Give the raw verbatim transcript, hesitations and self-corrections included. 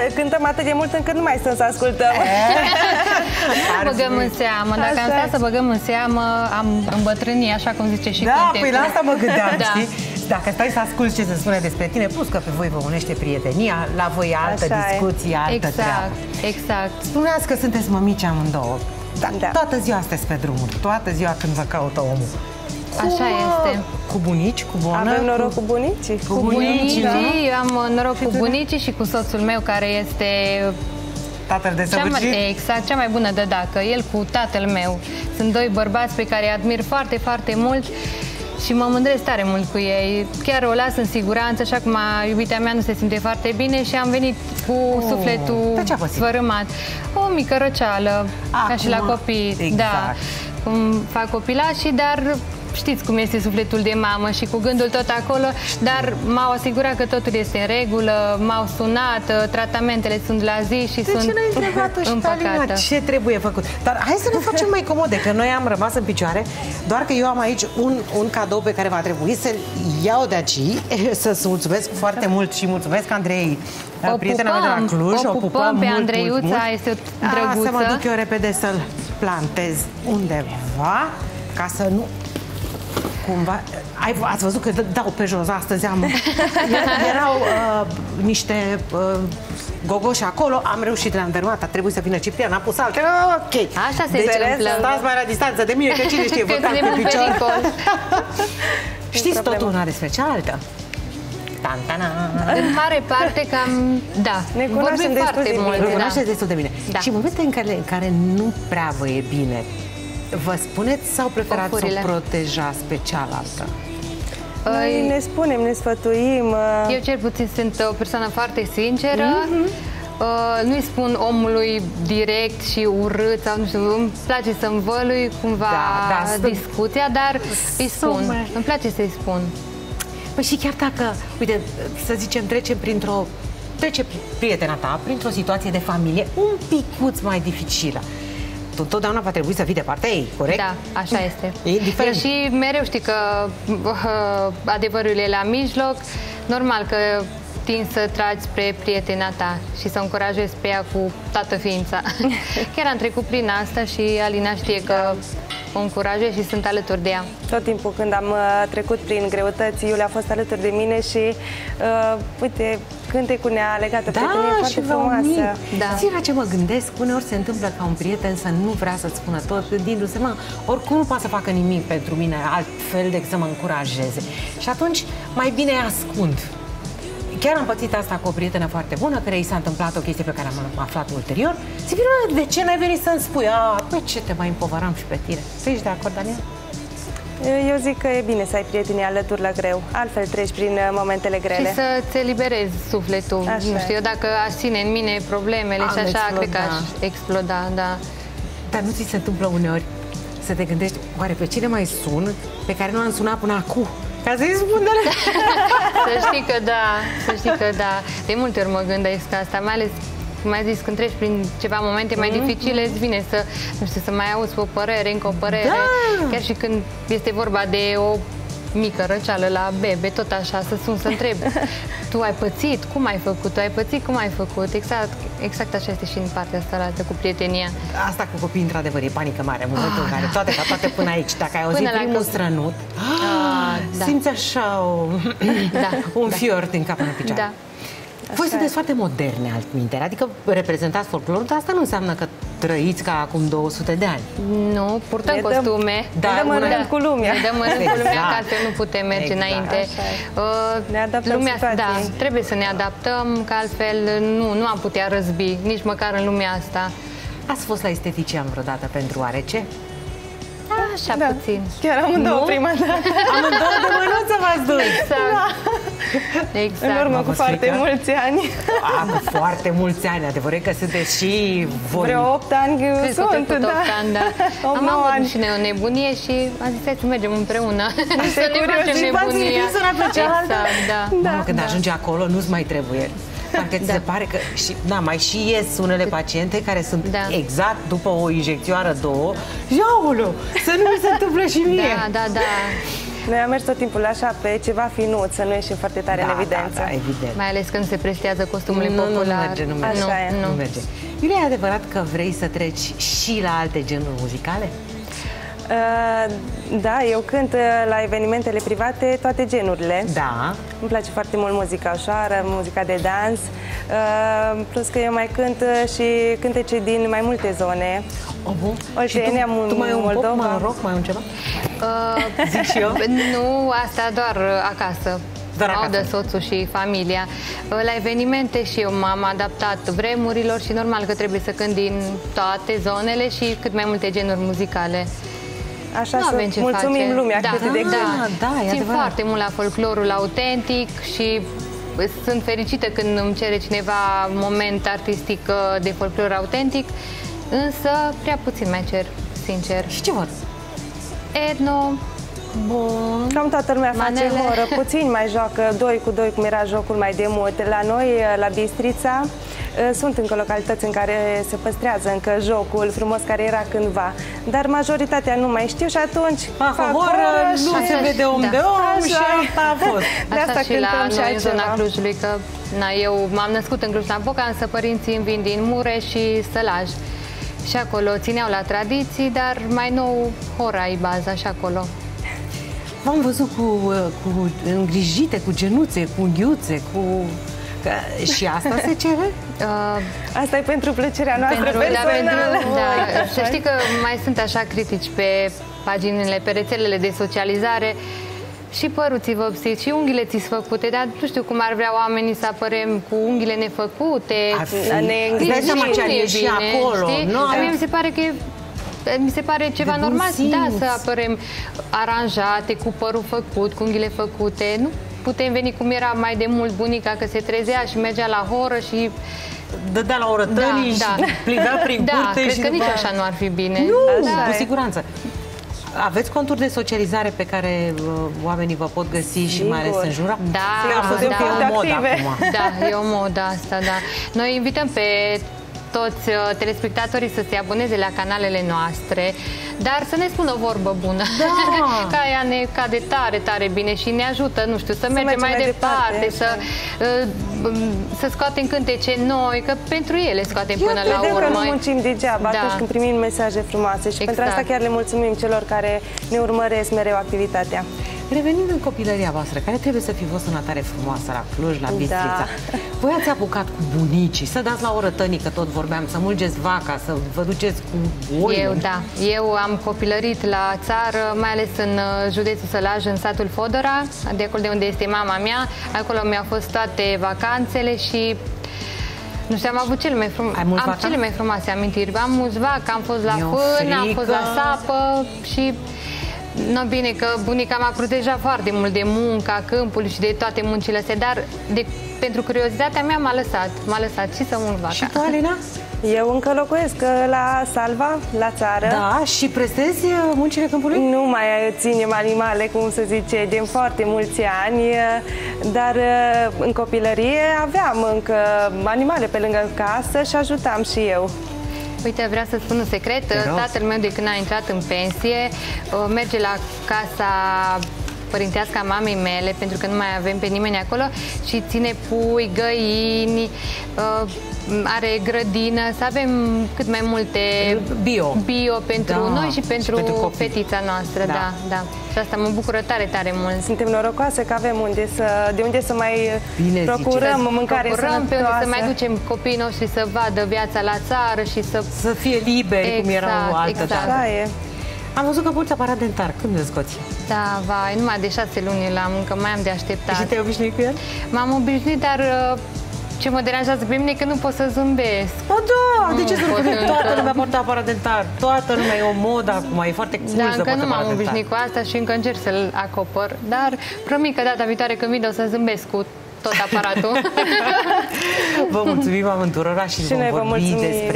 cântăm atât de mult încât nu mai stăm să ascultăm. Să băgăm în seamă. Dacă am stat să băgăm în seamă, am îmbătrânit, așa cum zice și da, cântecul. păi la asta mă gândeam, Da. știi? Dacă stai să asculti ce se spune despre tine, plus că pe voi vă unește prietenia, la voi altă Așa e. discuție, altă Exact, treabă. exact. Spuneați că sunteți mămici amândouă. Da, Da. Toată ziua sunteți pe drumuri, toată ziua când vă caută omul. Așa este. Cu bunici, cu bonă? Avem noroc cu bunicii. Cu bunicii, da? Eu am noroc cu bunicii și cu soțul meu, care este Tatăl de cea mai, săvârșit? exact, cea mai bună dădacă. El cu tatăl meu. Sunt doi bărbați pe care îi admir foarte, foarte mult și mă mândresc tare mult cu ei. Chiar o las în siguranță, așa cum a iubita mea nu se simte foarte bine și am venit cu Oh, sufletul dar ce-a pățit? sfărâmat. O mică răceală, ca și la Acum, copii. exact. Da, cum fac copilașii, dar știți cum este sufletul de mamă și cu gândul tot acolo, dar m-au asigurat că totul este în regulă, m-au sunat, tratamentele sunt la zi și De sunt ce n-ai întrebat-o și pe Alina împăcată. ce trebuie făcut? Dar hai să ne facem mai comode, că noi am rămas în picioare, doar că eu am aici un, un cadou pe care va trebui să-l iau de aici, să-ți mulțumesc foarte mult și mulțumesc Andrei, O prietena mea de la pupăm, Cluj, o pupăm pe mult, Andreiuța, mult, mult. este o A, drăguță. să mă duc eu repede să-l plantez undeva, ca să nu... Cumva, ai, ați văzut că dau pe jos astăzi, am, erau uh, niște uh, gogoși acolo, am reușit, le-am dărâmat, a trebuit să vină Ciprian, a pus alte, ok. Așa se deci, întâmplă. stați mai la distanță de mine, că cine știe, vă Că trag suntem pe în picior. pericol. Știți totul una despre cealaltă? Tantana. În mare parte cam, da, Ne cunoaștem vorbim destul foarte de bine. mult. Vă Da. cunoașteți destul de bine. Da. Și în momente în care, în care nu prea vă e bine, vă spuneți sau preferați Ofurile. să o protejați pe cealaltă? Noi ne spunem, ne sfătuim. Eu cel puțin sunt o persoană foarte sinceră. Mhm. Uh, nu-i spun omului direct și urât sau nu știu, îmi place să învălui cumva Da, da, sunt- discuția, dar îi spun, Sume. îmi place să-i spun. Păi și chiar dacă, uite, să zicem, trecem printr-o, trece prietena ta printr-o situație de familie un picuț mai dificilă, tu întotdeauna va trebui să fii de partea ei, corect? Da, așa este. Indiferent. Și mereu știi că uh, adevărul e la mijloc, normal că tin să tragi spre prietena ta și să o încurajezi pe ea cu toată ființa. Chiar am trecut prin asta și Alina știe că o încurajez și sunt alături de ea. Tot timpul când am uh, trecut prin greutăți, Iulia a fost alături de mine și, uh, uite, cântecul ne-a legat o prietenie Da, și foarte vă unim. frumoasă. Da. Știi la ce mă gândesc? Uneori se întâmplă ca un prieten să nu vrea să-ți spună tot, gândindu-se, mă, oricum nu poate să facă nimic pentru mine altfel decât să mă încurajeze. Și atunci mai bine ascund. Chiar am pățit asta cu o prietenă foarte bună, care i s-a întâmplat o chestie pe care am aflat ulterior. Zic, bine, de ce n-ai venit să-mi spui? A, păi ce te mai împovăram și pe tine? Tu ești de acord, Daniel? Eu zic că e bine să ai prietenii alături la greu, altfel treci prin uh, momentele grele. Și să-ți eliberezi sufletul. Așa Nu știu, e. eu dacă aș ține în mine problemele Am și așa, explodat. cred că aș exploda, da. Dar nu ți se întâmplă uneori să te gândești, oare pe cine mai sun pe care nu am sunat până acum? Ca să-i spun de la... Să știi că da, să știi că da. De multe ori mă gândesc asta, mai ales, cum ai zis, când treci prin ceva momente mai dificile, îți vine să, nu știu, să mai auzi o părere, încă o părere. Da. Chiar și când este vorba de o mică răceală la bebe, tot așa, să sun, să întreb. Tu ai pățit? Cum ai făcut? Tu ai pățit? Cum ai făcut? Exact, exact așa este și în partea asta cu prietenia. Asta cu copiii, într-adevăr, e panică mare în momentul în care toate, ca toate până aici. Dacă ai auzit Până la primul copii. strănut, Ah, da. simți așa o, Da, un da. fior din cap până în picioare. Da. Voi sunteți foarte moderne, altminteri, adică reprezentați folclorul, dar asta nu înseamnă că trăiți ca acum două sute de ani. Nu, purtăm Ne dăm- costume. Da, ne dăm în una- rând cu lumea. Ne dăm în rând cu lumea, Exact. că altfel nu putem merge Exact. înainte. Așa e. Uh, Ne adaptăm lumea, da, situației. trebuie să ne adaptăm, că altfel nu, nu am putea răzbi, nici măcar în lumea asta. Ați fost la estetician vreodată pentru oarece? Așa Da. puțin. Chiar amândouă Nu? prima dată. Amândouă de mânuță v-ați dus! Exact. În Exact. urmă M-a cu fost foarte frică. mulți ani. A, cu foarte mulți ani, adevărat că sunteți și voi. Vreo opt ani Cred că au sunt, trecut da. opt ani, da. opt, Am nouă avut ani. și noi o nebunie și am zis, hai să mergem împreună. Să ne curios. facem Și v-ați nebunia. întins una pe cealaltă? Exact, da. Mamă, Da, când da. ajunge acolo, nu-ți mai trebuie. Parcă ți Da. se pare că, și, da, mai și ies unele paciente care sunt Da. exact după o injecțioară, două, iaulă, să nu mi se întâmplă și mie. Da, da, da. Noi am mers tot timpul așa pe ceva finut, să nu ieșim foarte tare da, în evidență. Da, da, evident. Mai ales când se prestează costumul nu, popular. Nu, nu merge, nu merge. Așa nu, e. nu merge. Iulia, e adevărat că vrei să treci și la alte genuri muzicale? Uh, da, eu cânt la evenimentele private toate genurile. Da. Îmi place foarte mult muzica ușoară, muzica de dans, uh, plus că eu mai cânt și cântece din mai multe zone. Uh-huh. Oltenia, tu, tu mai un Moldova. pop, mai un rock, mai un ceva? Uh, Zic și eu? Nu, asta doar acasă. Doar acasă. Audă soțul și familia. La evenimente și eu m-am adaptat vremurilor și normal că trebuie să cânt din toate zonele și cât mai multe genuri muzicale. Așa Nu să avem ce mulțumim face. lumea Da, cât de da, cânt. da, e Țin adevărat. foarte mult la folclorul autentic și sunt fericită când îmi cere cineva moment artistic de folclor autentic, însă prea puțin mai cer, sincer. Și ce vor? Etno. Bun. Cam toată lumea face Manele. horă, puțin mai joacă doi cu doi, cum era jocul mai de mult. La noi, la Bistrița, sunt încă localități în care se păstrează încă jocul frumos care era cândva, dar majoritatea nu mai știu și atunci Ah, fac horă, horă nu și... se vede om Da. de om Așa. și asta a fost. De asta Asta și la cântăm și noi în zona altceva. Clujului, că na, eu m-am născut în Cluj-Napoca, însă părinții îmi vin din Mureș și Sălaj. Și acolo țineau la tradiții, dar mai nou hora e baza și acolo. V-am văzut cu, cu îngrijite, cu genuțe, cu unghiuțe, cu... Că și asta se cere? Uh, Asta e pentru plăcerea noastră pentru, da, personală. pentru, da, să știi că mai sunt așa critici pe paginile, pe rețelele de socializare. Și părul ți vopsit, și unghiile ți făcute, dar nu știu cum ar vrea oamenii să apărem cu unghiile nefăcute. Ar fi. Ne Îți dai seama ce ar nu e ieși bine, acolo. știi? Nu, Dar ai- mie mi se pare că e mi se pare ceva De bun normal, da, simț. să apărem aranjate, cu părul făcut, cu unghiile făcute. Nu putem veni cum era mai de mult bunica, că se trezea și mergea la horă și... Dădea la orătănii Da, și da. plivea prin Da, curte cred și că după nici aia- așa nu ar fi bine. Nu, Așa cu e. siguranță. Aveți conturi de socializare pe care uh, oamenii vă pot găsi și mai ales Sigur. în jura? Da, Că a fost da. că e o modă Active. acum. Da, e o modă asta, da. Noi invităm pe toți uh, telespectatorii să se aboneze la canalele noastre, dar să ne spună o vorbă bună. Da. Că aia ne cade tare, tare bine și ne ajută, nu știu, să, mergem mergem mai, mai departe, departe, să, uh, să scoatem cântece noi, că pentru ele scoatem Eu până la Vedem că urmă. nu muncim degeaba Da. atunci când primim mesaje frumoase și pentru Exact. asta chiar le mulțumim celor care ne urmăresc mereu activitatea. Revenind în copilăria voastră, care trebuie să fi fost una tare frumoasă la Cluj, la Bistrița. Da. Voi ați apucat cu bunicii, să dați la orătănii, că tot vorbeam, să mulgeți vaca, să vă duceți cu oile. Eu, da. Eu am copilărit la țară, mai ales în uh, județul Sălaj, în satul Fodora, de acolo de unde este mama mea. Acolo mi-au fost toate vacanțele și nu știu, am avut cele mai, frum... Ai mult am vaca? cele mai frumoase amintiri. Am mulți vaca, am fost la Mi-e fân, am frică. fost la sapă și... Nu, bine că bunica m-a protejat foarte mult de munca, câmpul și de toate muncile astea, dar de, pentru curiozitatea mea m-a lăsat, m-a lăsat și să mult vaca. Și tu, Alina? Eu încă locuiesc la Salva, la țară. Da, și prestezi uh, muncile câmpului? Nu mai ținem animale, cum se zice, de foarte mulți ani, dar în copilărie aveam încă animale pe lângă casă și ajutam și eu. Uite, vreau să spun un secret. rog. Tatăl meu, de când a intrat în pensie, merge la casa părintească a mamei mele, pentru că nu mai avem pe nimeni acolo, și ține pui, găini, are grădină, să avem cât mai multe Bio. bio pentru Da, noi și pentru, și pentru copii. fetița noastră. Da. Da, da. Și asta mă bucură tare, tare mult. Suntem norocoase că avem unde să, de unde să mai Bine procurăm ziceți. mâncare Procurăm pe unde sănătoasă. să mai ducem copiii noștri să vadă viața la țară și să... Să fie liberi, cum erau Exact, altă exact. dată. Da, e. Am văzut că porți aparat dentar. Când îl scoți? Da, vai, numai de șase luni l-am, încă mai am de așteptat. Și te-ai obișnuit cu el? M-am obișnuit, dar uh, ce mă deranjează pe mine e că nu pot să zâmbesc. Ba da, de ce Nu să pot nu? încă. Toată lumea poartă aparat dentar. Toată lumea e o modă acum, e foarte cool Dar să încă porți nu m-am aparat dentar. obișnuit cu asta și încă încerc să-l acopăr. Dar promit că data viitoare când vin o să zâmbesc cu tot aparatul. Vă mulțumim amândurora și, Și vom noi vă vorbi mulțumim. despre